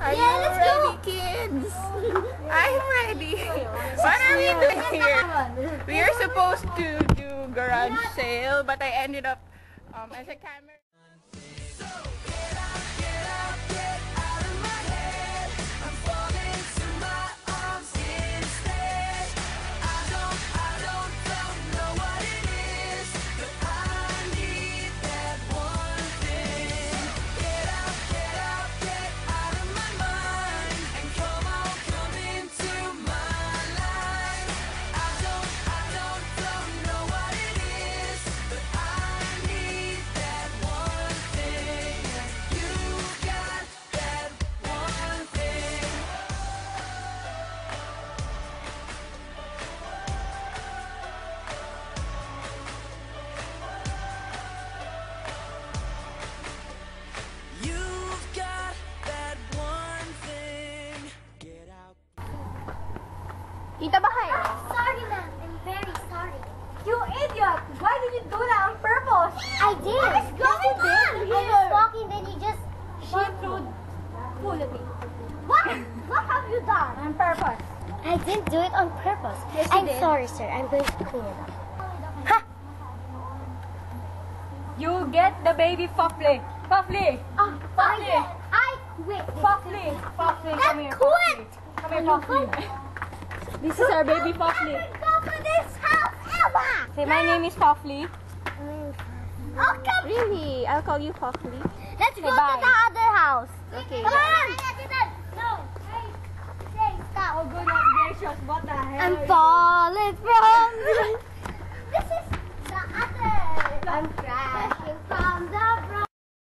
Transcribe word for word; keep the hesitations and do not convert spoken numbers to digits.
Are Yeah, you let's ready, go. kids? I'm ready. What are we doing here? We are supposed to do garage sale, but I ended up um, as a camera. Tita Bahay. Sorry, ma'am. I'm very sorry. You idiot! Why did you do that on purpose? I did. What is going on? I was walking, then you just shit through full of it. What? What have you done? On purpose. I didn't do it on purpose. Yes, you I'm did. Sorry, sir. I'm going to clean it up. Ha! You get the baby Puffly. Puffly. Oh, Puffly. I quit. Puffly. Puffly. I Come here. quit. Come here, Puffly. This is our baby Puffly. I go to this house ever. Say, my name is Puffly. Oh, come. Really? I'll call you Puffly. Let's go bye. to the other house. Okay. Come on. No. Hey. Say stop. Oh, goodness gracious. What the hell? I'm falling from. This is the other. I'm crashing from the